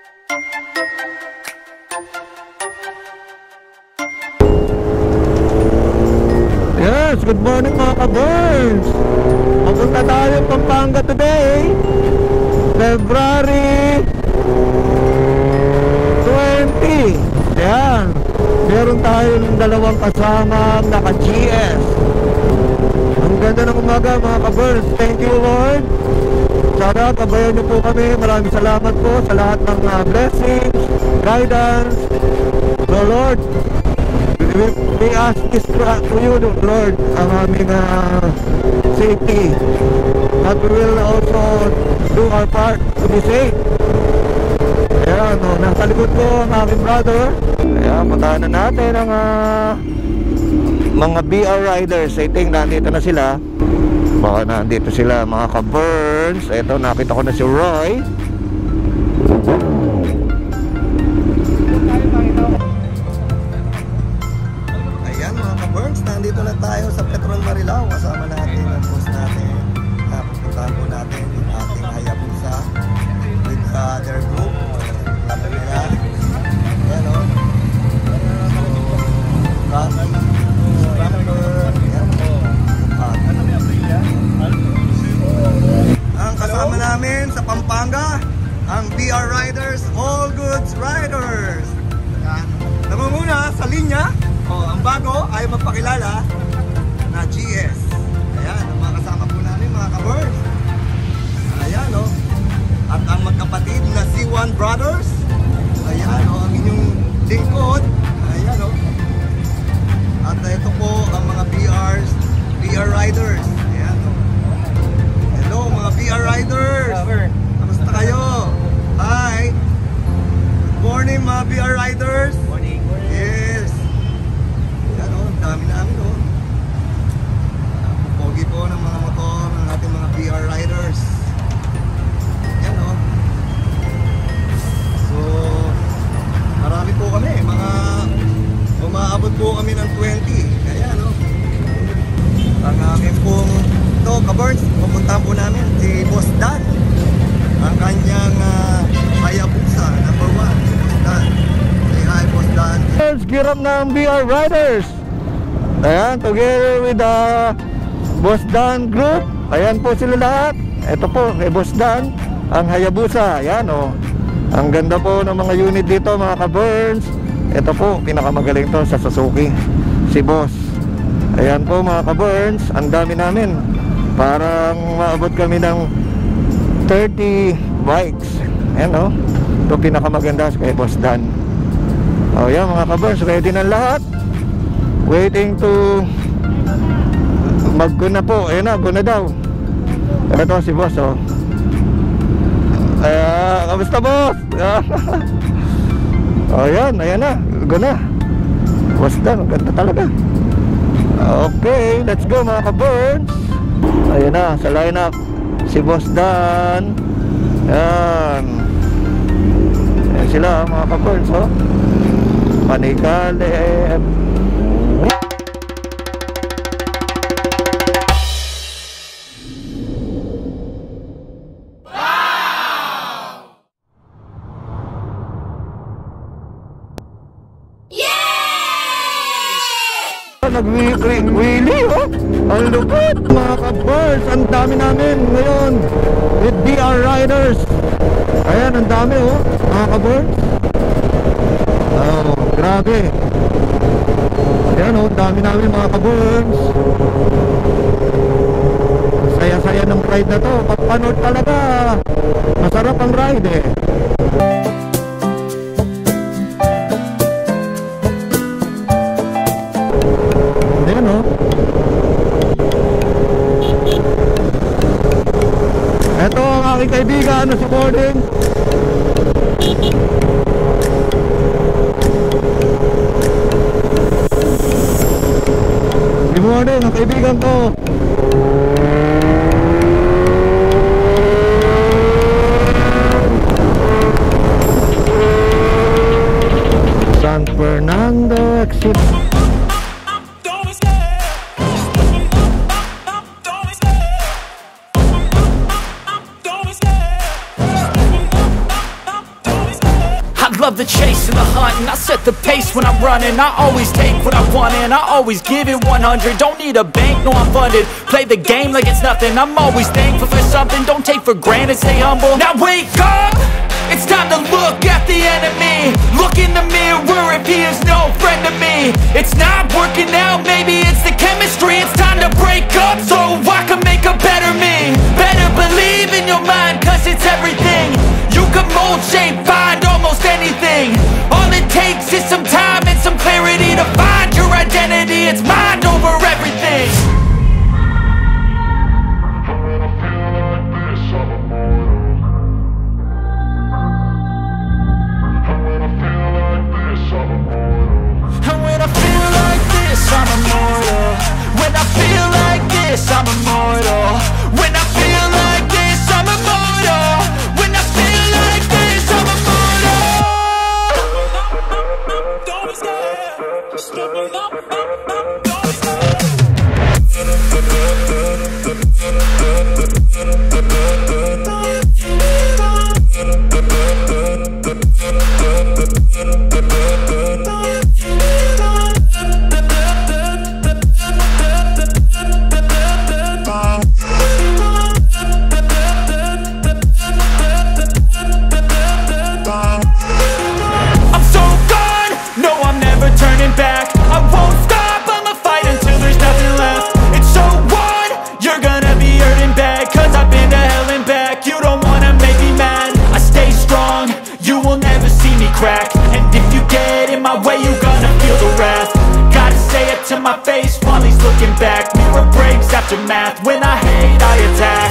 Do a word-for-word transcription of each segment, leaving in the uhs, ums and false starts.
Yes, good morning mga ka-Burns. Papunta tayo Pampanga today, February twenty. Ayan, meron tayong dalawang kasamang naka-G S. Ang ganda ng umaga mga ka-Burns. Thank you Lord. Sana kabayan niyo po kami. Maraming salamat po sa lahat ng uh, blessings, guidance. So Lord, we, we ask this to you Lord, ang aming uh, safety, that we will also do our part to be safe. Ayan, no, nasa likod ko ang aking brother. Ayan, puntahan na natin ang uh, mga B R riders. I think nandito na sila. Baka nandito sila mga ka-Burns. Ito, nakita ko na si Roy. Ayan mga ka-Burns, nandito na tayo sa Petron Marilao. Kasama natin ang boss natin. Napupuntahan po natin yung ating Hayabusa with uh, their group. Lapit nila. Ayan o. So, Rami, Ramper, ayan o. Ang kasama namin sa Pampanga, ang B R Riders, All Goods Riders. Namumuna sa linya, oh, ang bago ay magpakilala na G S. Ayan, ang mga kasama po namin mga ka-Burns. Ayan o. Oh. At ang magkapatid na C one Brothers. Ayan o, oh, ang inyong lingkod. Ayan o. Oh. At ito po ang mga B Rs, B R Riders. Ayan o. Oh. Hello mga B R Riders. Kamusta kayo? Hi. Good morning mga B R Riders. Morning. Yes. Ayan o, ang dami namin o. Pogi po ng mga motor ng ating mga B R Riders. Ayan o. So, marami po kami. Mga umaabot po kami ng twenty. Ayan o. Ang aking pong ito, ka-Burns, pupuntahan po namin si Boss Dan. Ang kanyang uh, Hayabusa, number one, si Boss Dan. Say hi, Boss Dan. Let's gear up ng B R Riders. Ayan, together with the Boss Dan group. Ayan po sila lahat. Ito po, kay Boss Dan, ang Hayabusa. Ayan o. Oh. Ang ganda po ng mga unit dito, mga ka-Burns. Ito po, pinakamagaling to sa Suzuki, si Boss. Ayan po mga ka-Burns, ang dami namin. Parang maabot kami ng thirty bikes. Ayan o. Ito pinakamaganda kay Boss Dan. O yan mga ka-Burns, ready na lahat. Waiting to mag-go na po. Ayan na, go na daw. Ito si Boss o. Ayan, kamusta Boss? O yan, ayan na, go na. Boss Dan, ganda talaga. Okay, let's go mga ka-Burns. Ayan na, sa lineup si Boss Dan. Ayan. Ayan sila mga ka-Burns oh. Panikalim. Nag-wheelie oh. Ang lupit mga ka-Burns. Ang dami namin ngayon with B R Riders. Ayan, ang dami oh mga ka-Burns. Oh, grabe. Ayan oh, ang dami namin mga ka-Burns. Saya-saya ng ride na to. Pagpanood talaga, masarap ang ride eh. Ayan o. Ito ang aking kaibigan na si Boarding. Si Boarding, ang kaibigan ko. San Fernando exit. love the chase and the hunt, and I set the pace when I'm running. I always take what I want and I always give it one hundred. Don't need a bank, no I'm funded. Play the game like it's nothing. I'm always thankful for something. Don't take for granted, stay humble. Now wake up, it's time to look at the enemy. Look in the mirror if he is no friend to me. It's not working out, maybe it's the chemistry. It's time to break up so I can make a better me. Better believe in your mind, cause it's everything. You can mold, shape, find almost anything. All it takes is some time and some clarity to find your identity. It's mind over everything. I'm immortal. When I feel like this, I'm immortal. When I feel like this, I'm immortal. When I feel like this, I'm immortal. Don't be scared. Step it up, up, up. Don't be scared. And if you get in my way, you gonna feel the wrath. Gotta say it to my face while he's looking back. Mirror breaks after math. When I hate, I attack.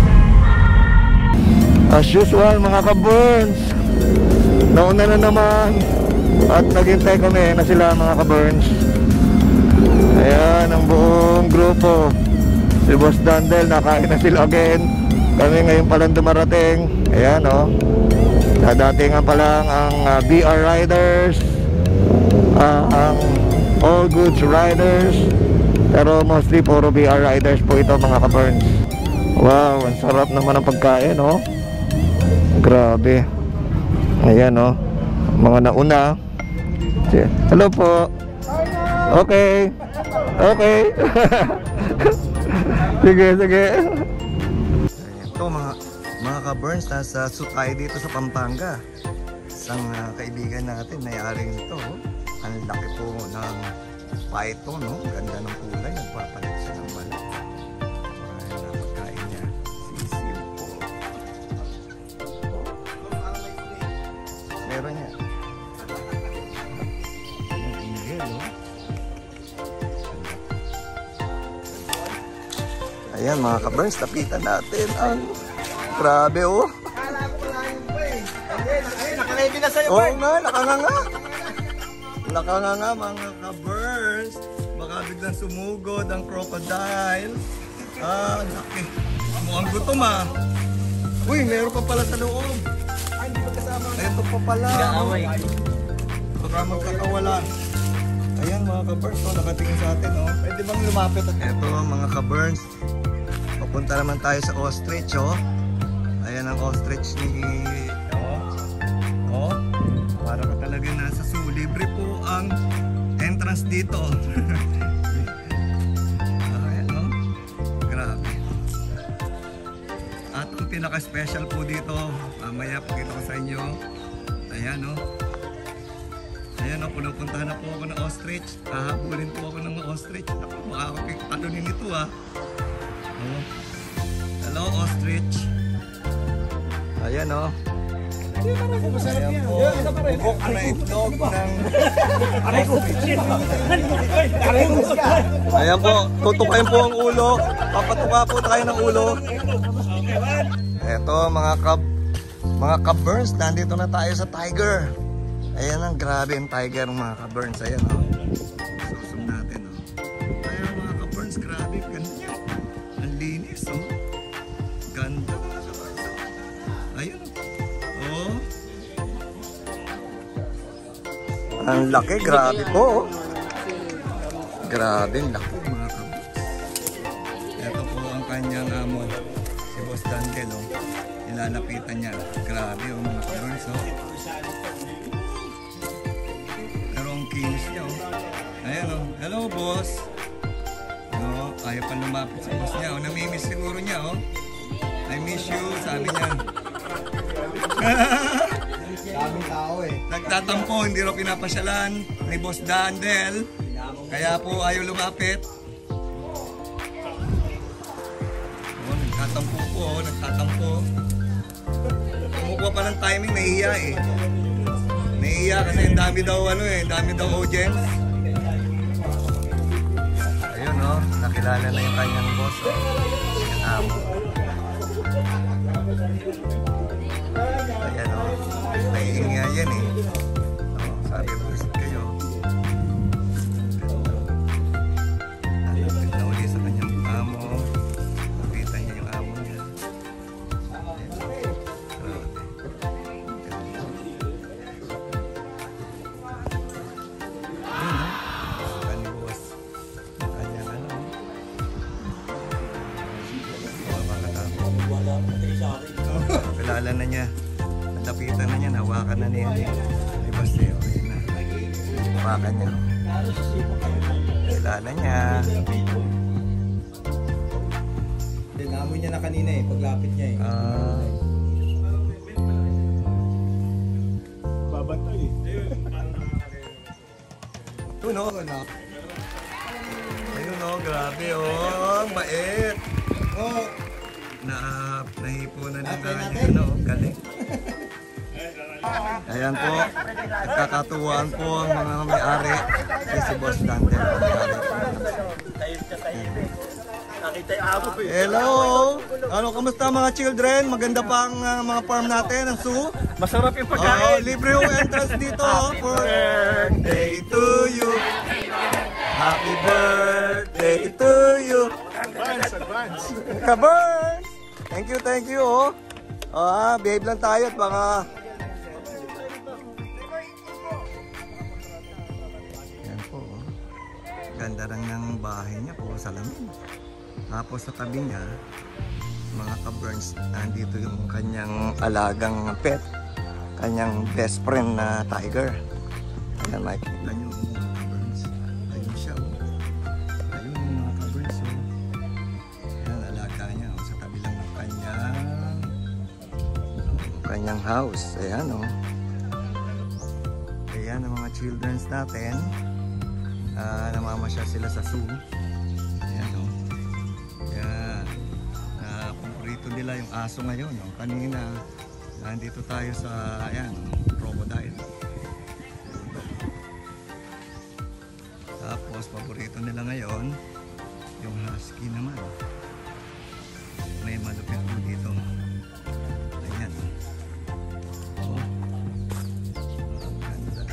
As usual mga ka-Burns, nauna na naman at naghintay kami na sila mga ka-Burns. Ayan ang buong grupo. Si Boss Dandel, nakain na sila again. Kami ngayon palang dumarating. Ayan o, oh. Dadatingan pa lang ang uh, B R Riders, uh, ang All Goods Riders, pero mostly puro B R Riders po ito mga ka-Burns. Wow, ang sarap naman ang pagkain, oh. Grabe. Ayan, oh, mga nauna. Hello po. Okay. Okay. Sige, sige. Ito mga Mga ka-Burns, nasa Sutay dito sa Pampanga. Isang uh, kaibigan natin, may-ari nito. Oh. Ang laki po ng python, no? Ganda ng kulay, nagpapalit siya ng manok. Ay, napagkain niya. Sisiw po. Meron niya. Ang ingel, no? Ayan mga ka-Burns, tapitan natin ang grabe, oh. Kala ko pala yun pa eh. Ayun, naka-ready na sa'yo, Bart. Oo nga, nakanganga. Nakanganga mga ka-Burns. Baka biglang sumugod ang crocodile. Ah, laki. Mukhang gutom ah. Uy, meron pa pala sa loob. Ay, hindi magkasama. Ito pa pala. Gaaway. Baka magkakawalan. Ayan mga ka-Burns, oh, nakatingin sa atin, oh. Pwede bang lumapit? Ito mga ka-Burns. Papunta naman tayo sa ostrich, oh. Ayan ang ostrich ni... Oh, oh, para ka talaga nasa zoo. Libre po ang entrance dito. Ayan, oh. Grabe. At ang pinaka-special po dito, mamaya pakita ko sa inyo. Ayan, oh. Ayan, oh, punapuntahan na po ako ng ostrich. Kahabulin po ako ng ostrich. Ako, makakapagpalunin ito, ah. Oh. Hello, ostrich. Ayan, o. Ayan po. Bukok na itlog ng... Ayan po. Tutukayin po ang ulo. Papatuka po tayo ng ulo. Eto, mga kab... Mga ka-Burns, nandito na tayo sa tiger. Ayan ang grabe ang tiger, mga ka-Burns. Ayan, o. Susum natin, o. Ayan, mga ka-Burns, grabe. Ganda. Ang linis, o. Ganda. Ayun. Oh. Ang laki, grabe po. Grabe, ang laki mga ka-Burns. Ito po ang kanyang amo, si Boss Dandel, oh. Nilalapitan niya. Grabe, oh, mga ka-Burns, oh. Hello, boss. No, ayaw pa lumapit sa boss niya. O, namimiss siguro niya, oh. I miss you, sabi niya. Daming tao eh. Nagtatampo, hindi raw pinapasyalan ni Boss Dandel. Kaya po ayaw lumapit. Oh, nagtatampo po, oh, nagtatampo. Kumukuha pa ng timing, nahihiya eh. Nahihiya kasi ang dami daw, ano eh, ang dami daw audience. Ayun, oh, nakilala na yung kanyang boss, oh. Yung amo. Ayan, oh. Naiinga yan eh. Oh, sabi po kayo. Nalapit na uli sa kanyang amo. Nakita niya yung amo niya. Ayun, oh. Kanibos. Kanyang ano. Kilala na niya. Lapitan na niya, hawakan na niya. Ay, basta yun. Ayun na. Hawakan niya. Kilala niya. Dinamoy niya na kanina eh, paglapit niya eh. Ah. Babantay eh. Ayun o. Ayun o, grabe o. Ang bait. Oh, Na, nahipunan na Natin, nga natin. niya. Ano, galing. Ayan po, nagkakatuwaan po ang mga may-ari. Si Boss Dante. Hello! Ano, kamusta mga children? Maganda pa ang uh, mga farm natin, ang zoo. Masarap yung Oh, pagkain. libre yung entrance dito oh, for birthday to you. Happy birthday to you. advance, advance. Ka-Burns! Thank you, thank you oh. Ah, behave lang tayo at baka... Yan po oh. Ganda lang ng bahay niya po, salamin. Tapos sa tabi niya, mga ka-Burns, nandito yung kanyang alagang pet. Kanyang best friend na tiger. Ayan, makikita niyo mga ka-Burns. Ayun siya oh. Ayun yung mga ka-Burns oh. Ayan, alaga niya oh. Sa tabi lang ng kanyang kanyang house. Ayan oh. Ayan ang mga childrens natin. Uh, namamasyal sila sa zoo. Ayan oh. Kaya uh, paborito nila yung aso ngayon oh. Kanina nandito tayo sa ayan, crocodile. Tapos paborito nila ngayon yung husky naman. May malupit po dito. Ayan. Oh. Ang ganda.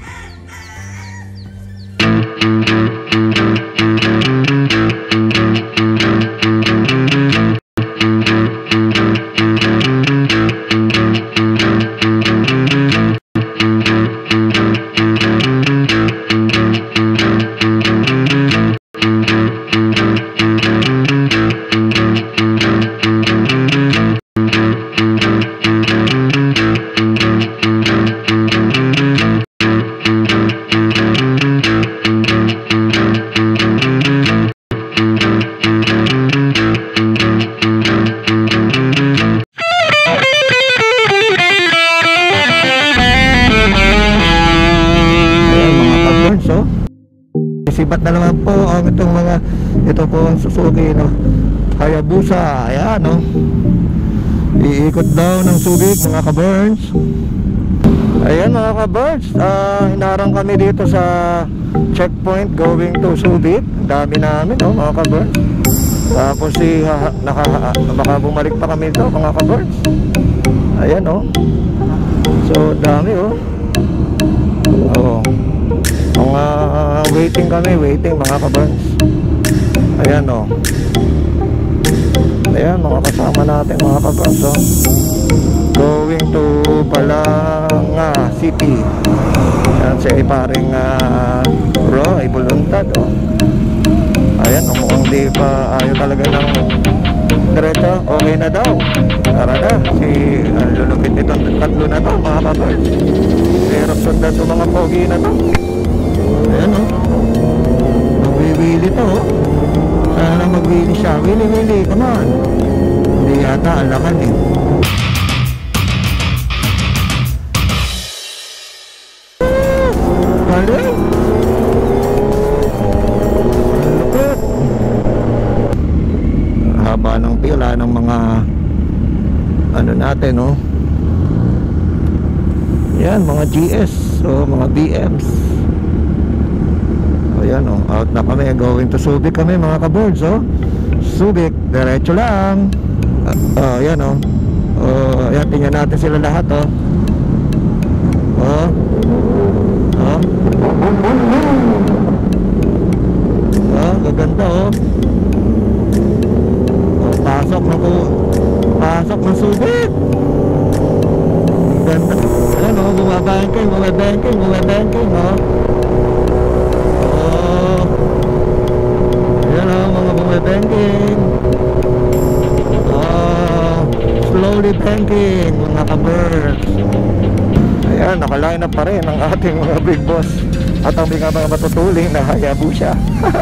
Sibat na naman po ang itong mga ito po ang Suzuki no? Hayabusa, ayan no? Iikot daw ng Subic mga ka-Burns. Ayan mga ka-Burns, uh, hinarang kami dito sa checkpoint going to Subic. Dami namin no mga ka-Burns. Tapos si ha, naka, baka bumalik pa kami dito mga ka-Burns. Ayan no? So dami oh. Oo. Mga uh, waiting kami, waiting mga ka-Burns. Ayan o. Ayan mga kasama natin mga ka-Burns oh. Going to Palanga City. Ayan si paring uh, bro, ay buluntad oh. Ayan, mukhang di pa ayaw talaga ng diretso. Okay na daw. Tara na, si uh, lulupit itong tatlo na to mga ka-Burns. Pero sundan sa mga pogi na to. Ayan o. Willy to. Oh. Sana mag-Willy siya. Willy, Willy, come on. Hindi yata, alakan eh. Galing. Lupit. Haba ng pila ng mga ano natin, no? Yan, mga G S o mga B Ms. O yan, o, out na kami. Going to Subic kami, mga ka-birds, o. Subic, diretso lang. O, yan, o. O, yan, tingnan natin sila lahat, o. O. O. O, gaganda, o. O, pasok na po. Pasok ng Subic. Ganda. Ayan o, bumabanking, bumabanking, bumabanking o. Oh. Ayan o, mga bumabanking. Oh. Slowly banking, mga ka-birds. Ayan, nakaline up pa rin ang ating mga big boss. At ang mga mga matutuling na Hayabusa.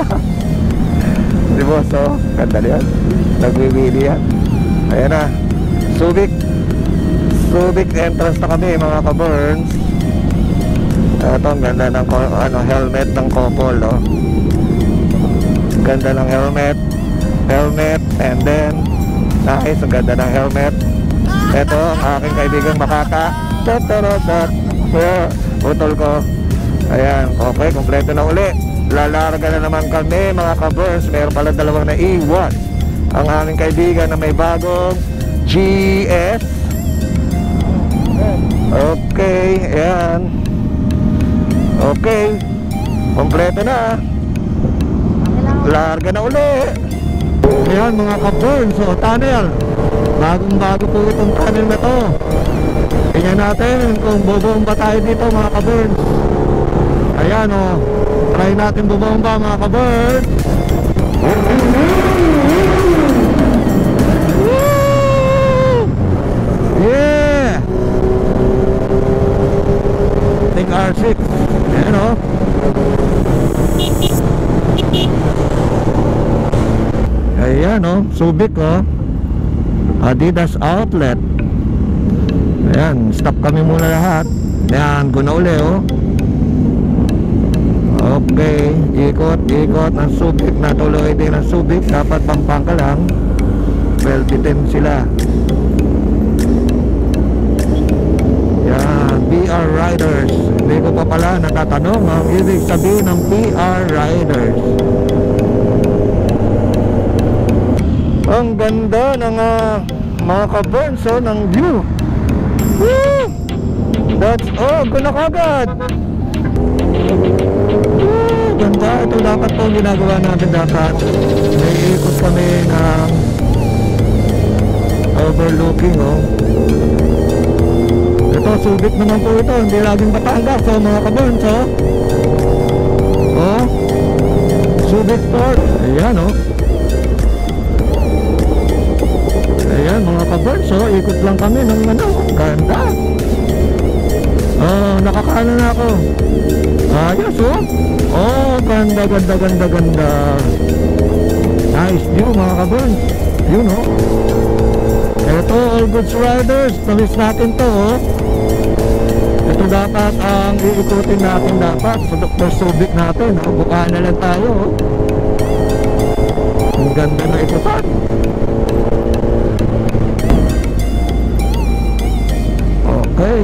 Di boss o, ganda yan. Nagwiwili yan. Ayan na, Subic. Subic entrance na kami, mga ka-burns. Ito, ang ganda ng ano, helmet ng couple, no? Ganda ng helmet. Helmet, and then nice, ang ganda ng helmet. Ito, ang aking kaibigang Makaka. Tataratat. Utol ko. Ayan, okay, kompleto na uli. Lalarga na naman kami, mga ka-burns. Meron pala dalawang naiwan. Ang aming kaibigan na may bagong G S. Okay, ayan. Okay, kompleto na. Larga na uli. Ayan, mga ka-burns, so tunnel. Bagong bago po itong tunnel na to. Tingnan natin kung bubomba tayo dito, mga ka-burns. Ayan, o. Try natin bubomba, mga ka-burns. Yeah! Ting R six. Ayan o. Ayan o, Subic o. Adidas outlet. Ayan, stop kami muna lahat. Ayan, guna uli o. Okay, ikot, ikot ng Subic. Natuloy din ng Subic. Dapat Pampanga lang. Well, bitin sila. Yan, P R Riders. Hindi ko pa pala natatanong ang ibig sabihin ng P R Riders. Ang ganda ng uh, mga ka-burns, oh, ng view. Woo! That's all, guna kagad. Woo! Ganda, ito dapat po ginagawa natin dapat. May ikot kami ng overlooking, oh. Ito, Subic naman po ito. Hindi laging Batangas, so mga ka-burns, oh. Oh. Subic Port. Ayan, oh. Ayan, mga ka-burns, oh. Ikot lang kami ng ano. Ganda. Oh, nakakaano na ako. Ayos, oh. Oh, ganda, ganda, ganda, ganda. Nice view, mga ka-burns. Yun, oh. Ito, all goods riders. Tamis natin to, oh. Ito dapat ang iikutin natin dapat sa Doctor Subic natin, oh. Bukaan na lang tayo, oh. Ang ganda na ikutan. Okay.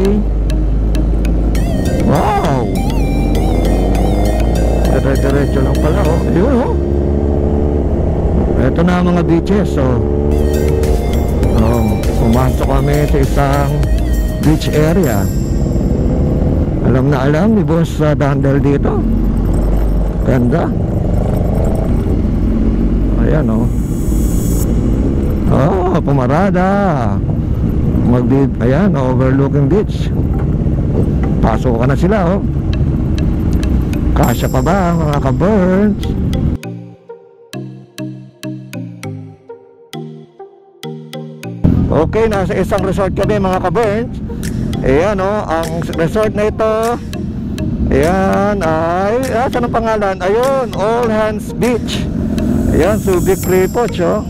Wow. Dire-diretso lang pala, oh. Ayun, oh. Ito na mga beaches, oh. Oh, pumasok kami sa isang beach area. Alam na alam ni Boss uh, Dandel dito. Ganda. Ayan, oh. Oh, pumarada. Magbi, ayan, overlooking beach. Pasok ka na sila, oh. Kasya pa ba mga ka-burns? Okay, nasa isang resort kami, mga ka-burns. Ayan, oh, ang resort na ito Ayan, ay, ah, saan ang pangalan? Ayun, All Hands Beach. Ayan, Subic Kripoch, oh.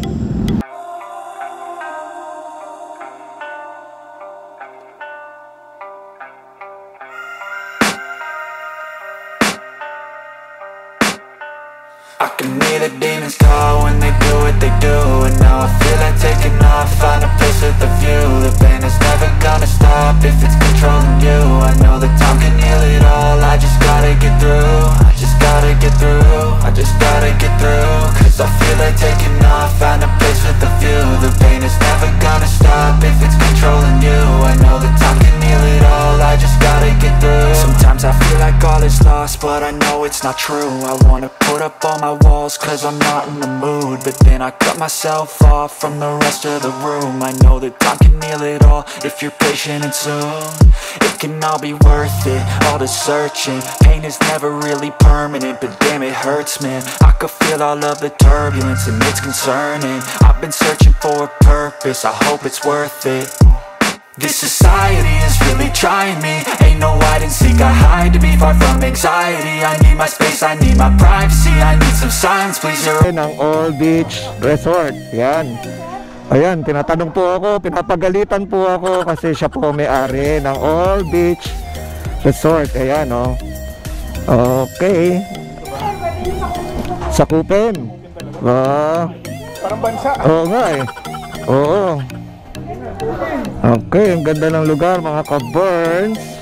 I can hear the demons call when they do what they do. And now I feel like taking off, find a place with a view. The pain is never gonna stop if it's controlling you. I know that time can heal it all, I just gotta get through. I just gotta get through, I just gotta get through. Cause I feel like taking off, find a place with a view. The pain is never gonna stop if it's controlling you. I know that time can heal it all, I just gotta get through. Sometimes I feel like all is lost, but I know it's not true. I wanna put up all my walls cause I'm not in the mood, but then I cut myself off from the rest of the room. I know that time can heal it all if you're patient, and soon it can all be worth it, all the searching. Pain is never really permanent, but damn it hurts, man. I could feel all of the turbulence and it's concerning. I've been searching for a purpose, I hope it's worth it. This society is really trying me. Ain't no hide and seek, I hide to be far from anxiety. I need my space, I need my privacy. I need some silence, please. You're ng All Beach Resort. Yan. Ayan, tinatanong po ako, pinapagalitan po ako kasi siya po may-ari ng All Beach Resort. Ayan, oh. Okay. Sakupin. Ah. Parang bansa. Oo nga eh. Oo. Okay, ang ganda ng lugar mga ka-Burns.